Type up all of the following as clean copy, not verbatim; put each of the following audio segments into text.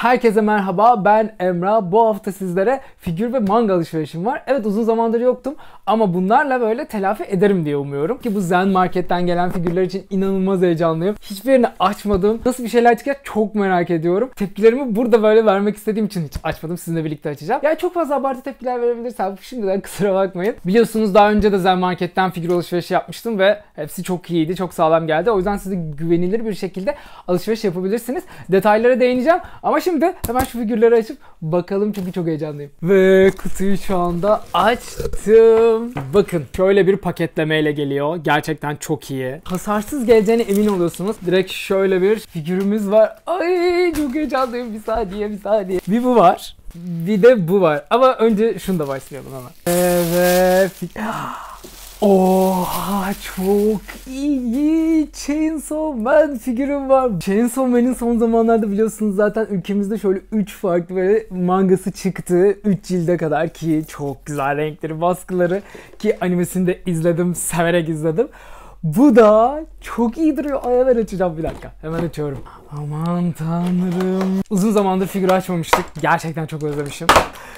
Herkese merhaba, ben Emrah. Bu hafta sizlere figür ve manga alışverişim var. Evet, uzun zamandır yoktum ama bunlarla böyle telafi ederim diye umuyorum. Ki bu Zen Market'ten gelen figürler için inanılmaz heyecanlıyım. Hiçbirini açmadım. Nasıl bir şeyler çıkacak çok merak ediyorum. Tepkilerimi burada böyle vermek istediğim için hiç açmadım. Sizinle birlikte açacağım. Yani çok fazla abartı tepkiler verebilirsem şimdiden kusura bakmayın. Biliyorsunuz daha önce de Zen Market'ten figür alışverişi yapmıştım ve hepsi çok iyiydi, çok sağlam geldi. O yüzden size güvenilir bir şekilde alışveriş yapabilirsiniz. Detaylara değineceğim ama şimdi hemen şu figürleri açıp bakalım çünkü çok heyecanlıyım. Ve kutuyu şu anda açtım. Bakın şöyle bir paketlemeyle geliyor. Gerçekten çok iyi. Hasarsız geleceğine emin oluyorsunuz. Direkt şöyle bir figürümüz var. Ay çok heyecanlıyım. Bir saniye. Bir bu var. Bir de bu var. Ama önce şunu da başlayalım hemen. Evet. Oha çok iyi. Chainsaw Man figürüm var. Chainsaw Man'in son zamanlarda biliyorsunuz zaten ülkemizde şöyle 3 farklı böyle mangası çıktı. 3 cilde kadar ki çok güzel renkleri, baskıları ki animesini de izledim, severek izledim. Bu da çok iyi duruyor. Ay hemen açacağım bir dakika. Hemen açıyorum. Aman tanrım. Uzun zamandır figür açmamıştık. Gerçekten çok özlemişim.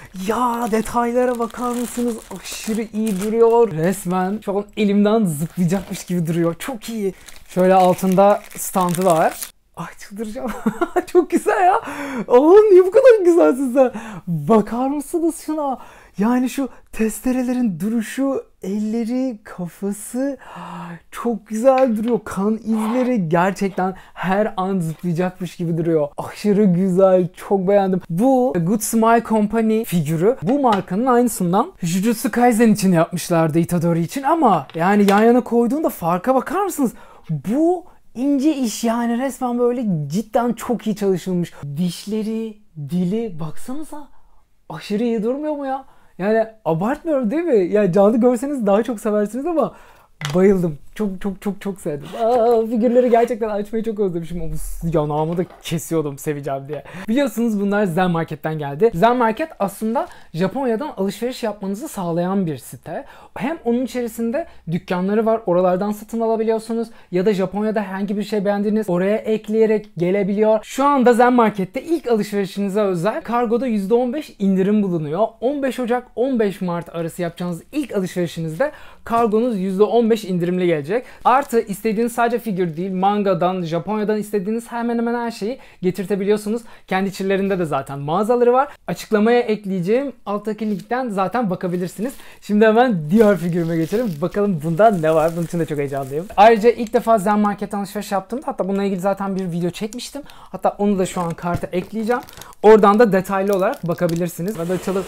Ya detaylara bakar mısınız? Aşırı iyi duruyor. Resmen şu an elimden zıplayacakmış gibi duruyor. Çok iyi. Şöyle altında standı var. Ay çıldıracağım. Çok güzel ya. Oğlum niye bu kadar güzelsin sen? Bakar mısınız şuna? Yani şu testerelerin duruşu, elleri, kafası çok güzel duruyor. Kan izleri gerçekten her an zıplayacakmış gibi duruyor. Aşırı güzel, çok beğendim. Bu Good Smile Company figürü. Bu markanın aynısından Jujutsu Kaisen için yapmışlardı, Itadori için ama yani yan yana koyduğunda farka bakar mısınız? Bu ince iş yani resmen böyle cidden çok iyi çalışılmış. Dişleri, dili baksanıza aşırı iyi durmuyor mu ya? Yani abartmıyorum değil mi? Yani canlı görseniz daha çok seversiniz ama bayıldım. Çok sevdim. Figürleri gerçekten açmayı çok özlemişim. O yanağımı da kesiyordum seveceğim diye. Biliyorsunuz bunlar Zen Market'ten geldi. Zen Market aslında Japonya'dan alışveriş yapmanızı sağlayan bir site. Hem onun içerisinde dükkanları var. Oralardan satın alabiliyorsunuz. Ya da Japonya'da herhangi bir şey beğendiğiniz oraya ekleyerek gelebiliyor. Şu anda Zen Market'te ilk alışverişinize özel kargoda %15 indirim bulunuyor. 15 Ocak 15 Mart arası yapacağınız ilk alışverişinizde kargonuz %15 indirimli gelecek. Artı istediğiniz sadece figür değil, mangadan, Japonya'dan istediğiniz hemen hemen her şeyi getirtebiliyorsunuz. Kendi içlerinde de zaten mağazaları var. Açıklamaya ekleyeceğim alttaki linkten zaten bakabilirsiniz. Şimdi hemen diğer figürüme geçelim. Bakalım bunda ne var? Bunun için de çok heyecanlıyım. Ayrıca ilk defa Zen Market'ten alışveriş yaptığımda hatta bununla ilgili zaten bir video çekmiştim. Hatta onu da şu an karta ekleyeceğim. Oradan da detaylı olarak bakabilirsiniz. Hadi açalım.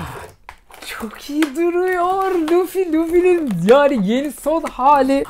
Çok iyi duruyor. Luffy'nin yani yeni son hali.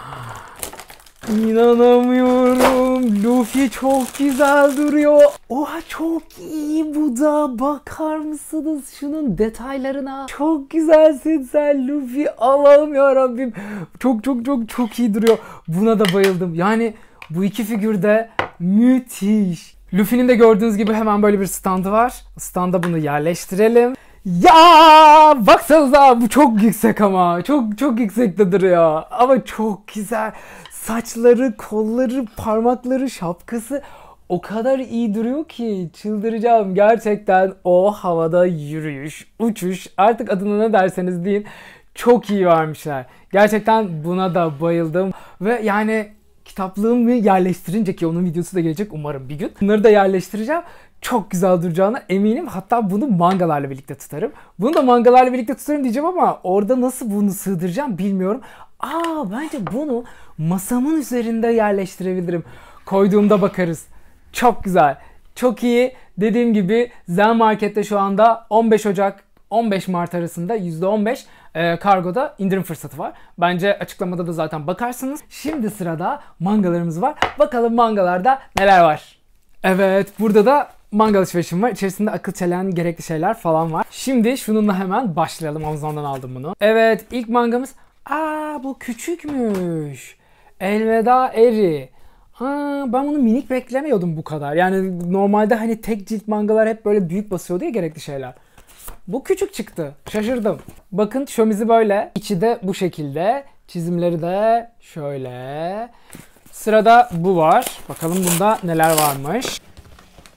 İnanamıyorum. Luffy çok güzel duruyor. Oha çok iyi bu da. Bakar mısınız şunun detaylarına? Çok güzelsin sen Luffy. Allah'ım yarabbim. Çok iyi duruyor. Buna da bayıldım. Yani bu iki figür de müthiş. Luffy'nin de gördüğünüz gibi hemen böyle bir standı var. Standa bunu yerleştirelim. Ya baksanıza bu çok yüksek ama çok yüksekte duruyor ama çok güzel. Saçları, kolları, parmakları, şapkası o kadar iyi duruyor ki çıldıracağım. Gerçekten o havada yürüyüş, uçuş artık adına ne derseniz deyin çok iyi vermişler. Gerçekten buna da bayıldım ve yani kitaplığımı yerleştirince ki onun videosu da gelecek umarım bir gün. Bunları da yerleştireceğim. Çok güzel duracağına eminim. Hatta bunu mangalarla birlikte tutarım. Bunu da mangalarla birlikte tutarım diyeceğim ama orada nasıl bunu sığdıracağım bilmiyorum. Bence bunu masamın üzerinde yerleştirebilirim. Koyduğumda bakarız. Çok güzel. Çok iyi. Dediğim gibi Zen Market'te şu anda 15 Ocak 15 Mart arasında %15 kargoda indirim fırsatı var. Bence açıklamada da zaten bakarsınız. Şimdi sırada mangalarımız var. Bakalım mangalarda neler var. Evet burada da manga alışverişim var. İçerisinde akıl çelen gerekli şeyler falan var. Şimdi şununla hemen başlayalım. Amazon'dan aldım bunu. Evet ilk mangamız. Bu küçükmüş. Elveda Eri. Ben bunu minik beklemiyordum bu kadar. Yani normalde hani tek cilt mangalar hep böyle büyük basıyordu ya gerekli şeyler. Bu küçük çıktı. Şaşırdım. Bakın şömizi böyle. İçi de bu şekilde. Çizimleri de şöyle. Sırada bu var. Bakalım bunda neler varmış.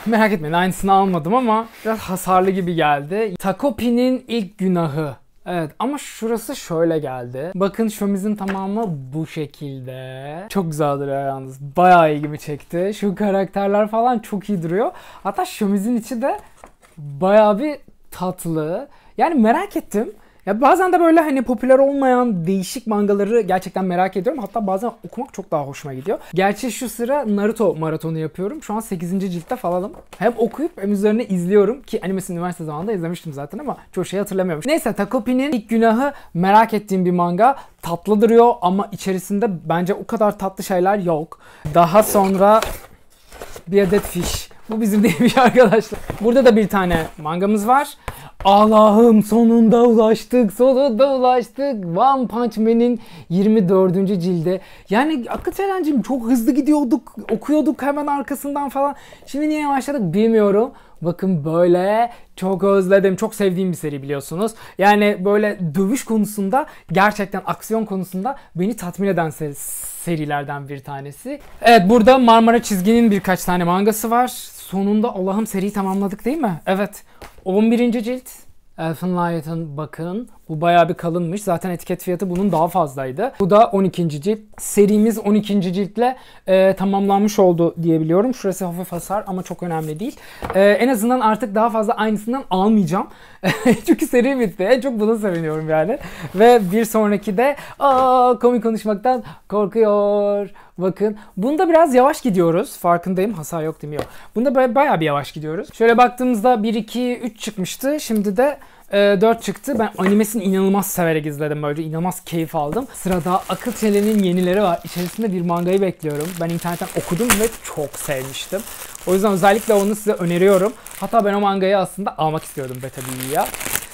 Merak etmeyin, aynısını almadım ama biraz hasarlı gibi geldi. Takopi'nin ilk günahı. Evet ama şurası şöyle geldi. Bakın şömizin tamamı bu şekilde. Çok güzel duruyor yalnız. Bayağı ilgimi çekti. Şu karakterler falan çok iyi duruyor. Hatta şömizin içi de bayağı bir tatlı. Yani merak ettim. Ya bazen de böyle hani popüler olmayan değişik mangaları gerçekten merak ediyorum. Hatta bazen okumak çok daha hoşuma gidiyor. Gerçi şu sıra Naruto maratonu yapıyorum. Şu an 8. ciltte falanım. Hem okuyup hem üzerine izliyorum. Ki animesini üniversite zamanında izlemiştim zaten ama çoğu şeyi hatırlamıyorum. Neyse, Takopi'nin ilk günahı merak ettiğim bir manga. Tatlı duruyor ama içerisinde bence o kadar tatlı şeyler yok. Daha sonra bir adet fiş. Bu bizim değilmiş arkadaşlar. Burada da bir tane mangamız var. Allah'ım, sonunda ulaştık, sonunda ulaştık. One Punch Man'in 24. cildi. Yani Akıl Çelencim, çok hızlı gidiyorduk, okuyorduk hemen arkasından falan. Şimdi niye yavaşladık bilmiyorum. Bakın böyle, çok özledim. Çok sevdiğim bir seri biliyorsunuz. Yani böyle dövüş konusunda, gerçekten aksiyon konusunda beni tatmin eden serilerden bir tanesi. Evet, burada Marmara Çizgi'nin birkaç tane mangası var. Sonunda Allah'ım seriyi tamamladık değil mi? Evet. 11. cilt. Elfen Lion, bakın. Bu bayağı bir kalınmış. Zaten etiket fiyatı bunun daha fazlaydı. Bu da 12. cilt. Serimiz 12. ciltle tamamlanmış oldu diyebiliyorum. Şurası hafif hasar ama çok önemli değil. En azından artık daha fazla aynısından almayacağım. Çünkü seri bitti. En çok buna seviniyorum yani. Ve bir sonraki de komik konuşmaktan korkuyor. Bakın. Bunda biraz yavaş gidiyoruz. Farkındayım. Hasar yok değil mi? Yok. Bunda bayağı bir yavaş gidiyoruz. Şöyle baktığımızda 1, 2, 3 çıkmıştı. Şimdi de 4 çıktı. Ben animesini inanılmaz severek izledim. Böyle inanılmaz keyif aldım. Sırada Akıl Çelen'in yenileri var. İçerisinde bir mangayı bekliyorum. Ben internetten okudum ve çok sevmiştim. O yüzden özellikle onu size öneriyorum. Hatta ben o mangayı aslında almak istiyordum Beta B'ye.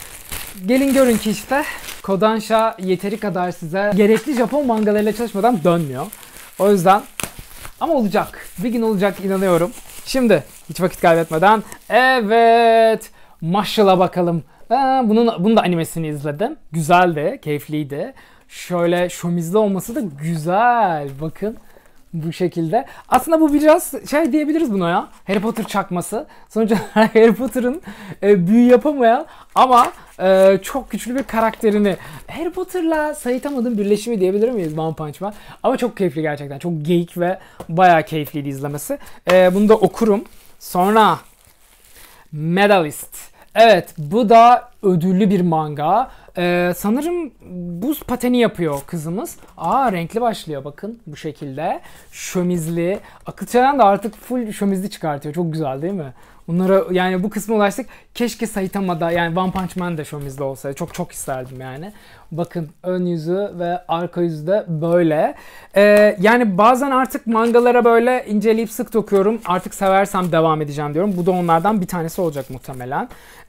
Gelin görün ki işte Kodansha yeteri kadar size gerekli Japon mangalarıyla çalışmadan dönmüyor. O yüzden ama olacak. Bir gün olacak, inanıyorum. Şimdi hiç vakit kaybetmeden evet, Marshall'a bakalım. Bunun da animesini izledim. Güzeldi, keyifliydi. Şöyle şomizli olması da güzel. Bakın bu şekilde. Aslında bu biraz şey diyebiliriz buna ya. Harry Potter çakması. Sonuçta Harry Potter'ın büyü yapamayan ama çok güçlü bir karakterini Harry Potter'la Saitama'nın birleşimi diyebilir miyiz One Punch Man? Ama çok keyifli gerçekten. Çok geyik ve bayağı keyifliydi izlemesi. Bunu da okurum. Sonra Medalist. Evet, bu da ödüllü bir manga. Sanırım buz pateni yapıyor kızımız. Renkli başlıyor bakın bu şekilde. Şömizli. Akıl Çelen de artık full şömizli çıkartıyor. Çok güzel değil mi? Bunlara yani bu kısma ulaştık. Keşke Saitama'da yani One Punch Man de şömizli olsaydı. Çok çok isterdim yani. Bakın ön yüzü ve arka yüzü de böyle. Yani bazen artık mangalara böyle inceleyip sık dokuyorum. Artık seversem devam edeceğim diyorum. Bu da onlardan bir tanesi olacak muhtemelen.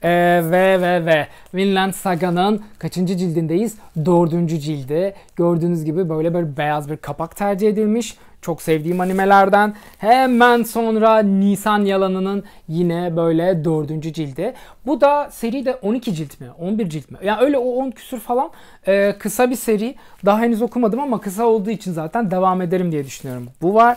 Ve Vinland Saga'nın kaçıncı cildindeyiz? 4. cildi. Gördüğünüz gibi böyle beyaz bir kapak tercih edilmiş. Çok sevdiğim animelerden. Hemen sonra Nisan Yalanı'nın yine böyle 4. cildi. Bu da seride 12 cilt mi? 11 cilt mi? Yani öyle o 10 küsür falan. Kısa bir seri. Daha henüz okumadım ama kısa olduğu için zaten devam ederim diye düşünüyorum. Bu var.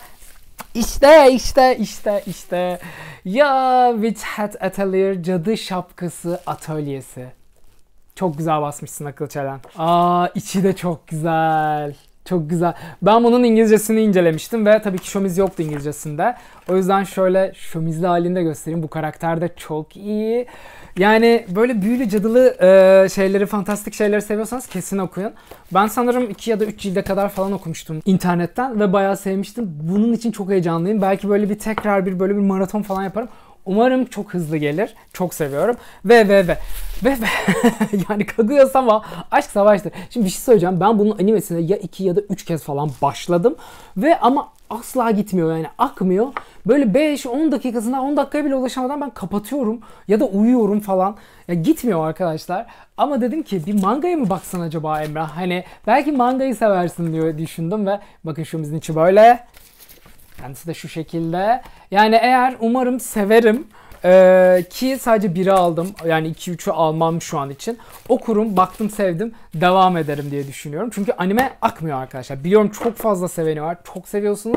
İşte. Ya Witch Hat Atelier, Cadı Şapkası Atölyesi. Çok güzel basmışsın Akıl Çelen. İçi de çok güzel. Çok güzel. Ben bunun İngilizcesini incelemiştim ve tabii ki şömiz yoktu İngilizcesinde. O yüzden şöyle şömizli halinde göstereyim. Bu karakter de çok iyi. Yani böyle büyülü, cadılı şeyleri, fantastik şeyleri seviyorsanız kesin okuyun. Ben sanırım 2 ya da 3 cilde kadar falan okumuştum internetten ve bayağı sevmiştim. Bunun için çok heyecanlıyım. Belki böyle bir maraton falan yaparım. Umarım çok hızlı gelir. Çok seviyorum. Ve yani Kaguya-sama aşk savaştır. Şimdi bir şey söyleyeceğim. Ben bunun animesine ya 2 ya da 3 kez falan başladım. Ama asla gitmiyor yani, akmıyor. Böyle 5-10 dakikasına 10 dakikaya bile ulaşamadan ben kapatıyorum ya da uyuyorum falan. Ya gitmiyor arkadaşlar. Ama dedim ki bir mangaya mı baksan acaba Emrah? Hani belki mangayı seversin diye düşündüm ve bakın şumuzun içi böyle. Kendisi de şu şekilde. Yani umarım severim. Ki sadece biri aldım. Yani 2-3'ü almam şu an için. Okurum, baktım, sevdim. Devam ederim diye düşünüyorum. Çünkü anime akmıyor arkadaşlar. Biliyorum çok fazla seveni var. Çok seviyorsunuz.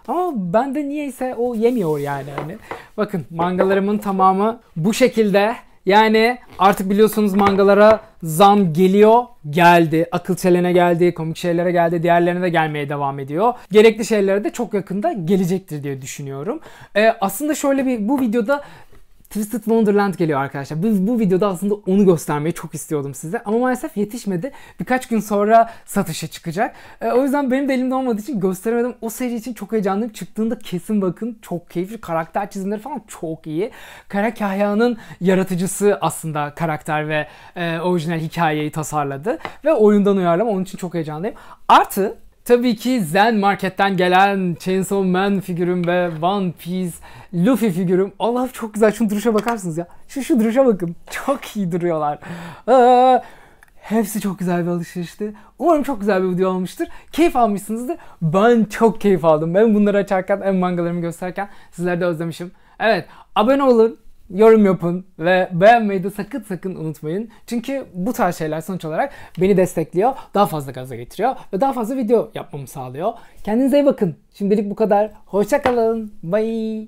Ama bende niyeyse o yemiyor yani. Hani bakın mangalarımın tamamı bu şekilde. Yani artık biliyorsunuz mangalara zam geliyor, geldi. Akıl çelene geldi, komik şeylere geldi, diğerlerine de gelmeye devam ediyor. Gerekli şeylere de çok yakında gelecektir diye düşünüyorum. Aslında şöyle bu videoda Twisted Wonderland geliyor arkadaşlar. Bu videoda aslında onu göstermeyi çok istiyordum size. Ama maalesef yetişmedi. Birkaç gün sonra satışa çıkacak. O yüzden benim de elimde olmadığı için gösteremedim. O seri için çok heyecanlıyım. Çıktığında kesin bakın. Çok keyifli. Karakter çizimleri falan çok iyi. Kara Kahya'nın yaratıcısı aslında karakter ve orijinal hikayeyi tasarladı. Ve oyundan uyarlama. Onun için çok heyecanlıyım. Artı tabii ki Zen Market'ten gelen Chainsaw Man figürüm ve One Piece Luffy figürüm. Allah'ım çok güzel. Şu duruşa bakarsınız ya. Şu duruşa bakın. Çok iyi duruyorlar. Hepsi çok güzel bir alışverişti. Umarım çok güzel bir video olmuştur. Keyif almışsınızdır. Ben çok keyif aldım. Ben bunları açarken, hem mangalarımı gösterirken sizleri de özlemişim. Evet, abone olun, yorum yapın ve beğenmeyi de sakın unutmayın. Çünkü bu tarz şeyler sonuç olarak beni destekliyor, daha fazla gaza getiriyor ve daha fazla video yapmamı sağlıyor. Kendinize iyi bakın. Şimdilik bu kadar. Hoşça kalın. Bye.